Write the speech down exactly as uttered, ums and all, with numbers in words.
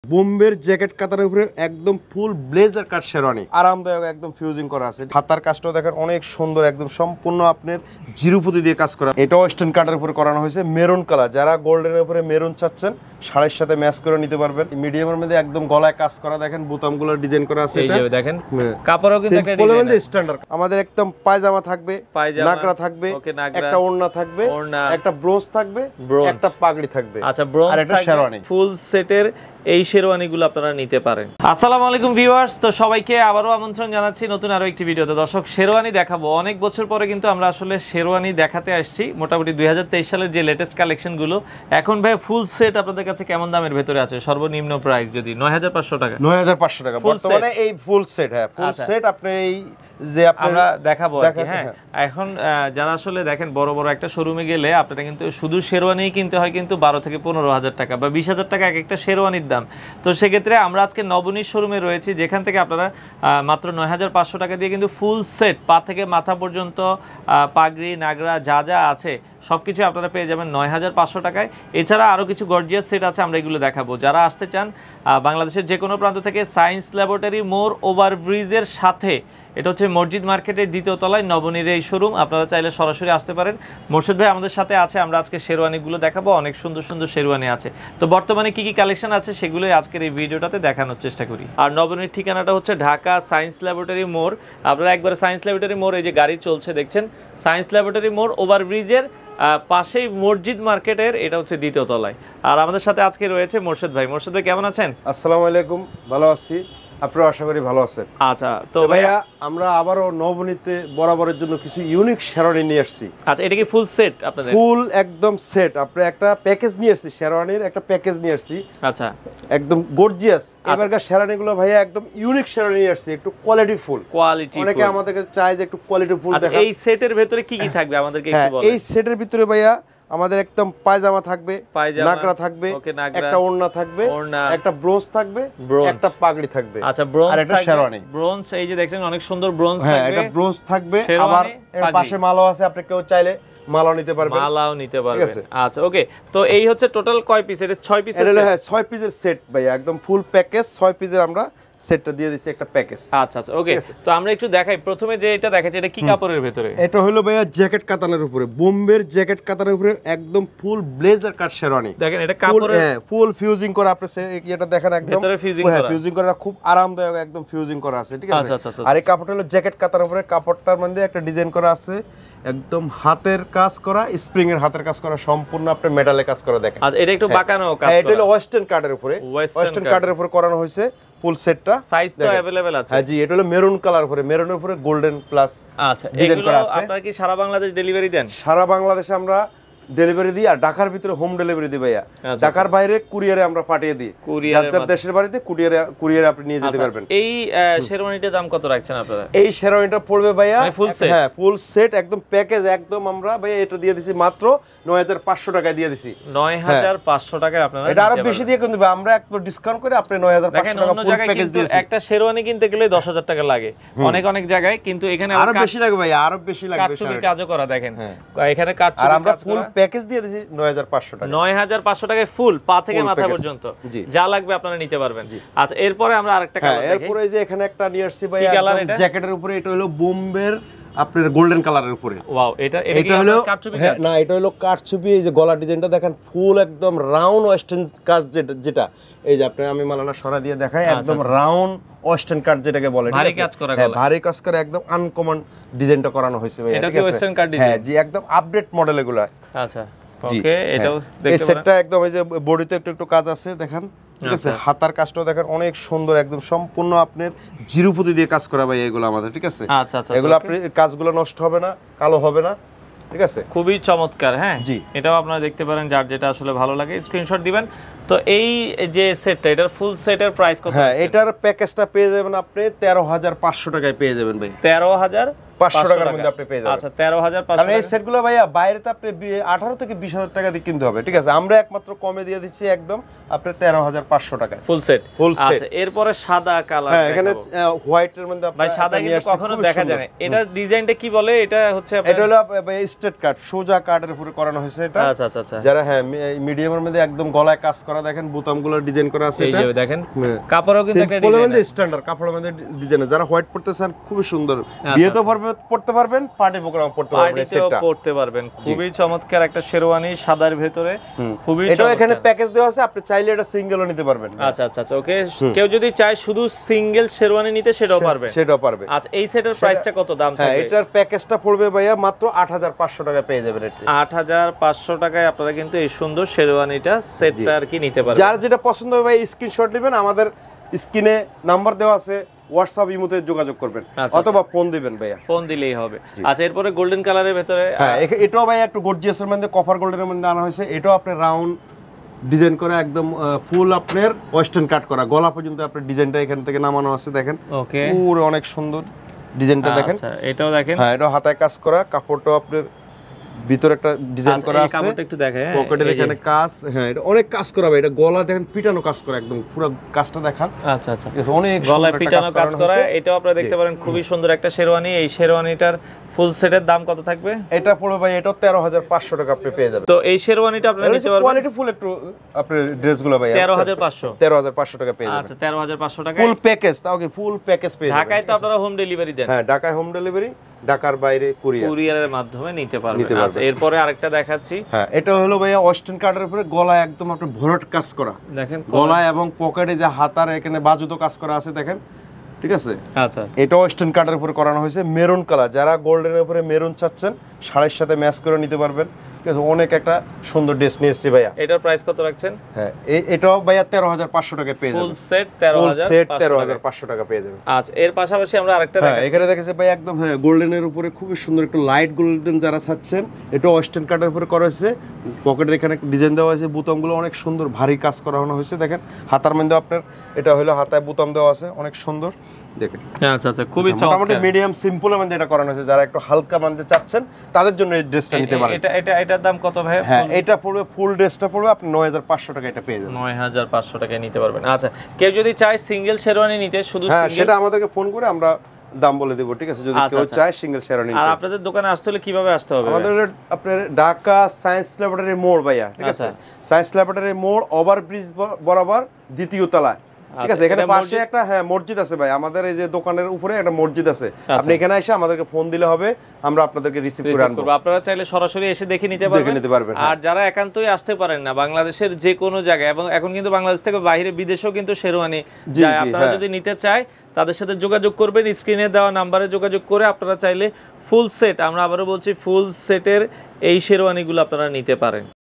বোম্বের জ্যাকেট কাতারের উপরে একদম ফুল ব্লেজার কাট শেরওয়ানি, আরামদায়ক, একদম ফিউজিং করা আছে। হাতার কাজটাও দেখেন অনেক সুন্দর, একদম সম্পূর্ণ আপনার জিরুপুতি দিয়ে কাজ করা। এটাও স্টেন কাটের উপরে করানো হয়েছে, মেরুন কালার। যারা গোল্ডেনের উপরে মেরুন চাচ্ছেন শাড়ির সাথে ম্যাচ করে নিতে পারবেন। মিডিয়ামের মধ্যে একদম গলায় কাজ করা, দেখেন বোতামগুলো ডিজাইন করা আছে। এই যে দেখেন কাপড়ও কিন্তু একটা ডিজাইন আছে, স্ট্যান্ডার্ড। আমাদের একদম পায়জামা থাকবে, নাকরা থাকবে, একটা ওড়না থাকবে, একটা ব্রোচ থাকবে, একটা পাগড়ি থাকবে। আচ্ছা, ব্রোচ আর একটা শেরওয়ানি। ফুল সেটের এই শেরওয়ানিগুলো আপনারা নিতে পারেন। আসসালামু আলাইকুম ভিউয়ার্স, তো সবাইকে আবারও আমন্ত্রণ জানাচ্ছি নতুন আরো একটি ভিডিওতে। দর্শক, শেরওয়ানি দেখাবো। অনেক বছর পরে কিন্তু আমরা আসলে শেরওয়ানি দেখাতে আসছি। মোটামুটি দুই হাজার তেইশ সালের যে লেটেস্ট কালেকশনগুলো এখন ভাই ফুল সেট আপনাদের কাছে কেমন দামের ভেতরে আছে? সর্বনিম্ন প্রাইস যদি নয় হাজার পাঁচশো টাকা। নয় হাজার পাঁচশো টাকা বর্তমানে এই ফুল সেট। হ্যাঁ, ফুল সেট আপনি এই যে আমরা দেখাবো আর কি। হ্যাঁ, এখন যারা আসলে দেখেন বড় বড় একটা শোরুমে গেলে আপনারা কিন্তু শুধু শেরওয়ানি কিনতে হয় কিন্তু বারো থেকে পনেরো হাজার টাকা বা বিশ হাজার টাকা এক একটা শেরওয়ানির দাম। তো সেক্ষেত্রে আমরা আজকে নবনীর শোরুমে রয়েছি, যেখান থেকে আপনারা মাত্র নয় হাজার পাঁচশো টাকা দিয়ে কিন্তু ফুল সেট পা থেকে মাথা পর্যন্ত পাগড়ি নাগরা যা যা আছে সব কিছু আপনারা পেয়ে যাবেন নয় হাজার পাঁচশো টাকায়। এছাড়া আরও কিছু গর্জিয়াস সেট আছে, আমরা এগুলো দেখাবো। যারা আসতে চান বাংলাদেশের যে কোনো প্রান্ত থেকে, সায়েন্স ল্যাবরেটরি মোর ওভারব্রিজের সাথে, এটা হচ্ছে মসজিদ মার্কেটের দ্বিতীয় তলায় নবনীর এই শোরুম। আপনারা চাইলে সরাসরি আসতে পারেন। মোর্শেদ ভাই আমাদের সাথে আছে, আমরা আজকে শেরওয়ানিগুলো দেখাবো। অনেক সুন্দর সুন্দর শেরওয়ানি আছে। তো বর্তমানে কি কি কালেকশন আছে সেগুলোই আজকের এই ভিডিওটাতে দেখানোর চেষ্টা করি। আর নবনীর ঠিকানাটা হচ্ছে ঢাকা সায়েন্স ল্যাবরেটরি মোড়। আপনারা একবার সায়েন্স ল্যাবরেটরি মোড়, এই যে গাড়ি চলছে দেখছেন, সায়েন্স ল্যাবরেটরি মোড় ওভারব্রিজের পাশেই মসজিদ মার্কেটের, এটা হচ্ছে দ্বিতীয় তলায়। আর আমাদের সাথে আজকে রয়েছে মোর্শেদ ভাই। মোর্শেদ ভাই কেমন আছেন? আসসালামু আলাইকুম, ভালো আছি। আপনারা আশা করি ভালো আছেন। আচ্ছা, তো ভাইয়া আমরা আবারও নবনীতে বরাবরের জন্য কিছু ইউনিক শেরওয়ানি নিয়ে আসছি। আচ্ছা, এটা কি ফুল সেট আপনাদের? ফুল একদম সেট। আমরা একটা প্যাকেজ নিয়ে আসছি, শেরওয়ানির একটা প্যাকেজ নিয়ে আসছি। আচ্ছা, একদম গর্জিয়াস। এবারকার শেরওয়ানিগুলো ভাইয়া একদম ইউনিক শেরওয়ানি নিয়ে আসছি, একটু কোয়ালিটি ফুল। কোয়ালিটি অনেকে আমাদের কাছে চায় যে একটু কোয়ালিটি ফুল দেখা। এই সেটের ভিতরে কি কি থাকবে আমাদেরকে একটু বলেন। এই সেটের ভিতরে ভাইয়া আমাদের একদম পায়জামা থাকবে, নাকরা থাকবে, একটা ওড়না থাকবে, একটা ব্রোঞ্জ থাকবে, একটা পাগড়ি থাকবে। আচ্ছা, ব্রোঞ্জ আর একটা শেরওয়ানি। ব্রোঞ্জ এই যে দেখছেন অনেক সুন্দর ব্রোঞ্জ থাকবে। হ্যাঁ, একটা ব্রোঞ্জ থাকবে। আবার এর পাশে মালাও আছে, আপনি কেউ চাইলে মালাও নিতে পারবেন। মালাও নিতে পারবেন। আচ্ছা, ওকে। তো এই হচ্ছে টোটাল কয় পিস? এটা ছয় পিসের সেট। হ্যাঁ, ছয় পিসের সেট ভাইয়া, একদম ফুল প্যাকেজ। ছয় পিসের আমরা সেটটা দিয়ে দিচ্ছি, একটা প্যাকেজ। আচ্ছা আচ্ছা, ওকে। তো আমরা একটু দেখাই। প্রথমে যে এটা দেখাচ্ছি, এটা কি কাপড়ের ভিতরে? এটা হলো ভাইয়া জ্যাকেট কাতানের উপরে, বোম্বের জ্যাকেট কাতানের উপরে একদম ফুল ব্লেজার কাট শেরওয়ানি। দেখেন এটা কাপড়ের, হ্যাঁ, ফুল ফিউজিং করা। আপনি এটা দেখেন একদম ভিতরে ফিউজিং করা। হ্যাঁ, ফিউজিং করা খুব আরামদায়ক, একদম ফিউজিং করা আছে, ঠিক আছে? আচ্ছা আচ্ছা। আর এই কাপড়টা হলো জ্যাকেট কাতানের উপরে, কাপড়টার মধ্যে একটা ডিজাইন করা আছে, একদম হাতের কাজ করা, স্প্রিং এর হাতের কাজ করা, সম্পূর্ণ আপনি মেটালে কাজ করা। দেখেন আচ্ছা, এটা একটু বাঁকানো কাজ করা। এটা হলো ওয়েস্টার্ন কাটের উপরে, ওয়েস্টার্ন কাটের উপরে করানো হয়েছে ফুল সেটটা। সাইজ তো अवेलेबल আছে। হ্যাঁ জি, এটা হলো মেরুন কালার উপরে, মেরুনের উপরে গোল্ডেন প্লাস। আচ্ছা, এগুলো আপনারা কি সারা বাংলাদেশ ডেলিভারি দেন? সারা বাংলাদেশে আমরা ডেলিভারি দিই, আর ঢাকার ভিতরে হোম ডেলিভারি দিই ভাইয়া। ঢাকার বাইরে কুরিয়ারে আমরা পাঠিয়ে দিই। যার যার দেশের বাড়িতে কুরিয়ারে কুরিয়ারে আপনি নিয়ে যেতে পারবেন। এই শেরওয়ানিটার দাম কত রাখছেন আপনারা? এই শেরওয়ানিটা পড়বে ভাইয়া ফুল সেট। হ্যাঁ, ফুল সেট একদম প্যাকেজ, একদম আমরা ভাইয়া এটা দিয়ে দিছি মাত্র নয় হাজার পাঁচশো টাকা দিয়ে দিছি। নয় হাজার পাঁচশো টাকায় আপনারা এটা আরো বেশি দিয়ে কিন্তু আমরা একটু ডিসকাউন্ট করে আপনি নয় হাজার পাঁচশো টাকা ফুল প্যাকেজ দিয়েছি। একটা শেরওয়ানি কিনতে গেলে দশ হাজার টাকা লাগে অনেক অনেক জায়গায়, কিন্তু এখানে আরো বেশি লাগবে ভাইয়া, আরো বেশি লাগবে। কাটছবি কাজও করা দেখেন, এখানে কাটছবি। আর আমরা ফুল প্যাকেজ দিয়ে দিছি নয় হাজার পাঁচশো টাকা। নয় হাজার পাঁচশো টাকায় ফুল পা থেকে মাথা পর্যন্ত যা লাগবে আপনারা নিতে পারবেন। আচ্ছা, এরপরে আমরা আরেকটা কালার দেখি। এরপরে এই যে এখানে একটা নিয়ে আসছি ভাই, একদম জ্যাকেটের উপরে। এটা হলো বোম্বের আপনার গোল্ডেন কালারের উপরে। ওয়াও, এটা এটা হলো কাটছবি না, এটা হলো কাটছবি। এই যে গলা ডিজাইনটা দেখেন, ফুল একদম রাউন্ড ওয়েস্টার্ন কাজ, যেটা যেটা এই যে আপনি, আমি মালানা সরা দিয়ে দেখাই, একদম রাউন্ড ওয়েস্টার্ন কাট যেটাকে বলে, ভারী কাজ করা। হ্যাঁ, ভারী কাজ করে, একদম আনকমন ডিজাইনটা করানো হয়েছে ভাই। এটা কি ওয়েস্টার্ন কাট ডিজাইন? হ্যাঁ জি, একদম আপডেট মডেল এগুলা। আচ্ছা, ওকে। এটাও দেখতে এই সেটটা একদম এই যে বডিতে একটু একটু কাজ আছে দেখেন, ঠিক আছে? হাতার কাজটাও দেখেন অনেক সুন্দর, একদম সম্পূর্ণ আপনার জিরুপুতি দিয়ে কাজ করা ভাই এগুলো আমাদের, ঠিক আছে? আচ্ছা আচ্ছা, এগুলো আপনি কাজগুলো নষ্ট হবে না, কালো হবে না, ঠিক আছে? খুবই চমৎকার। হ্যাঁ জি, এটাও আপনারা দেখতে পারেন, যার যেটা আসলে ভালো লাগে স্ক্রিনশট দিবেন। তো এই যে সেটটা, এটার ফুল সেটের প্রাইস কত? হ্যাঁ, এটার প্যাকেজটা পেয়ে যাবেন আপনি তেরো হাজার পাঁচশো টাকায় পেয়ে যাবেন ভাই। তেরো হাজার পাঁচশো টাকার মধ্যে আপনি পেয়ে যাবেন। আচ্ছা তেরো হাজার পাঁচশো। কারণ এই সেটগুলো ভাইয়া বাইরে তো আপনি আঠারো থেকে বিশ হাজার টাকা দিয়ে কিনতে হবে, ঠিক আছে? আমরা একমাত্র কমে দিয়ে দিচ্ছি একদম আপনি তেরো হাজার পাঁচশো টাকায় ফুল সেট। Full set. আচ্ছা এরপরে সাদা কালার। হ্যাঁ এখানে হোয়াইটের মধ্যে আপনি ভাই সাদা কিন্তু কখনো দেখা যায় না। এটা ডিজাইনটা কি বলে? এটা হচ্ছে আপনার এটা হলো ভাই স্ট্রেট কাট, সোজা কাটের উপরে করানো হয়েছে এটা। আচ্ছা আচ্ছা আচ্ছা। যারা হ্যাঁ মিডিয়ামের মধ্যে একদম গলায় কাজ করা, দেখেন বোতামগুলো ডিজাইন করা আছে এটা। এই যে দেখেন কাপড়ও কিন্তু একটা ডিজাইন আছে স্ট্যান্ডার্ড কাপড়ের মধ্যে ডিজাইন। যারা হোয়াইট পড়তে চান খুব সুন্দর, বিয়েতেও পড়তে পারবেন, পার্টি প্রোগ্রাম পড়তে পারবেন, এই সেটটা পড়তে পারবেন। খুবই চমৎকার একটা শেরওয়ানি সাদার ভিতরে, খুবই চমৎকার। এটা এখানে প্যাকেজ দেওয়া আছে, আপনি চাইলে এটা সিঙ্গেলও নিতে পারবেন। আচ্ছা আচ্ছা আচ্ছা ওকে। কেউ যদি চায় শুধু সিঙ্গেল শেরওয়ানি নিতে সেটাও পারবে, সেটাও পারবে। আচ্ছা এই সেটের প্রাইসটা কত দাম থাকবে? হ্যাঁ এটার প্যাকেজটা পড়বে ভাইয়া মাত্র আট হাজার পাঁচশো টাকায় পেয়ে যাবেন। এটা আট হাজার পাঁচশো টাকায় আপনারা কিন্তু এই সুন্দর শেরওয়ানিটা সেটটা আর কি নিতে পারবেন। যার যেটা পছন্দ হবে ভাই স্ক্রিনশট নেবেন, আমাদের স্ক্রিনে নাম্বার দেওয়া আছে, হোয়াটসঅ্যাপ ইমোতে যোগাযোগ করবেন অথবা ফোন দিবেন ভাইয়া, ফোন দিলেই হবে। আচ্ছা এরপরে গোল্ডেন কালারের ভিতরে, হ্যাঁ এটাও ভাই একটু গর্জিয়াসের মধ্যে কপার গোল্ডেনের মধ্যে আনা হয়েছে। এটাও আপনার রাউন্ড ডিজাইন করা, একদম ফুল আপনার ওয়েস্টার্ন কাট করা, গলা পর্যন্ত আপনার ডিজাইনটা এখান থেকে নামানো আছে দেখেন। ওকে পুরো অনেক সুন্দর ডিজাইনটা দেখেন। আচ্ছা এটাও দেখেন। হ্যাঁ এটাও হাতায় কাজ করা, কাপড়টাও আপনার ভিতরে একটা ডিজাইন করা আছে, কাপড়টা একটু দেখেন, পকেটের এখানে কাজ। হ্যাঁ এটা অনেক কাজ করা ভাই, এটা গলা দেখেন পিটানো কাজ করা, একদম পুরো কাজটা দেখান। আচ্ছা আচ্ছা অনেক গলায় পিটানো কাজ করা, এটাও আপনারা দেখতে পারেন। খুবই সুন্দর একটা শেরওয়ানি। এই শেরওয়ানিটার ফুল সেটের দাম কত থাকবে? এটা পড়বে ভাই এটাও তেরো হাজার পাঁচশো টাকা আপনি পেয়ে যাবেন। তো এই শেরওয়ানিটা আপনারা নিতে পারবেন কোয়ালিটি ফুল একটু আপনার ড্রেসগুলো ভাই তেরো হাজার পাঁচশো তেরো হাজার পাঁচশো টাকা পেয়ে যাবেন। আচ্ছা তেরো হাজার পাঁচশো টাকা ফুল প্যাকেজ, তাও কি ফুল প্যাকেজ পেয়ে যাবেন। ঢাকায় তো আপনারা হোম ডেলিভারি দেন? হ্যাঁ ঢাকায় হোম ডেলিভারি, ঢাকার বাইরে কুরিয়ার, কুরিয়ারের মাধ্যমে নিতে পারবেন। আচ্ছা এরপরে আরেকটা দেখাচ্ছি। হ্যাঁ এটা হলো ভাইয়া ওয়েস্টার্ন কাটের উপরে গলায় একদম আপনার ভরট কাজ করা দেখেন, গলায় এবং পকেটে যে হাতার এখানে বাজুতো কাজ করা আছে দেখেন, ঠিক আছে? আচ্ছা এটা ওয়েস্টার্ন কাটের উপরে করানো হয়েছে, মেরুন কালার। যারা গোল্ডেনের উপরে মেরুন চাচ্ছেন শাড়ির সাথে ম্যাচ করে নিতে পারবেন, ঠিক আছে? অনেক একটা সুন্দর ড্রেস নিয়ে এসেছি ভাইয়া। এটার প্রাইস কত রাখছেন? হ্যাঁ এটাও ভাইয়া তেরো হাজার পাঁচশো টাকা পেয়ে যাবেন। ফুল সেট তেরো হাজার সেট তেরো হাজার পাঁচশো টাকা পেয়ে যাবেন। আচ্ছা এর পাশাপাশি আমরা আরেকটা হ্যাঁ দেখাচ্ছি। এখানে দেখেছে ভাই একদম হ্যাঁ গোল্ডেনের উপরে খুবই সুন্দর একটা লাইট গোল্ডেন যারা চাচ্ছেন, এটা ওয়েস্টার্ন কাটের উপরে করা হয়েছে। পকেটের এখানে ডিজাইন দেওয়া হয়েছে, বোতামগুলো অনেক সুন্দর ভারী কাজ করা হয়েছে দেখেন। হাতার মধ্যে আপনার এটা হলো হাতায় বোতাম দেওয়া আছে, অনেক সুন্দর দেখেন। আচ্ছা আচ্ছা খুবই চমৎকার। মোটামুটি মিডিয়াম সিম্পলের মধ্যে এটা করানো হয়েছে। যারা একটু হালকা মানতে চাচ্ছেন তাদের জন্য এই ড্রেসটা নিতে পারেন। এটা এটা এটার দাম কত ভাই? হ্যাঁ এটা পড়বে ফুল ড্রেসটা পড়বে আপনি নয় হাজার পাঁচশো টাকা এটা পেয়ে যাবেন। নয় হাজার পাঁচশো টাকায় নিতে পারবেন। আচ্ছা কেউ যদি চায় সিঙ্গেল শেরওয়ানি নিতে, শুধু হ্যাঁ সিঙ্গেল, সেটা আমাদেরকে ফোন করে আমরা দাম বলে দেব, ঠিক আছে? যদি কেউ চায় সিঙ্গেল শেরওয়ানি নিতে। আর আপনাদের দোকানে আসতে হলে কিভাবে আসতে হবে? আমাদের আপনার ঢাকা সায়েন্স ল্যাবরেটরি মোড় ভাইয়া, ঠিক আছে? সায়েন্স ল্যাবরেটরি মোড় ওভারব্রিজ বরাবর দ্বিতীয় তলায়, ঠিক আছে? এখানে পাশে একটা হ্যাঁ মসজিদ আছে ভাই, আমাদের এই যে দোকানের উপরে একটা মসজিদ আছে। আপনি এখানে এসে আমাদেরকে ফোন দিলে হবে, আমরা আপনাদেরকে রিসিভ করে আনবো। আপনারা চাইলে সরাসরি এসে দেখে নিতে পারবেন। আর যারা একান্তই আসতে পারেন না, বাংলাদেশের যে কোনো জায়গায়, এবং এখন কিন্তু বাংলাদেশ থেকে বাইরে বিদেশেও কিন্তু শেরওয়ানি যায়, আপনারা যদি নিতে চায় তাদের সাথে যোগাযোগ করবেন। স্ক্রিনে দেওয়া নাম্বারে যোগাযোগ করে আপনারা চাইলে ফুল সেট, আমরা আবারও বলছি ফুল সেটের এই শেরওয়ানিগুলো আপনারা নিতে পারেন।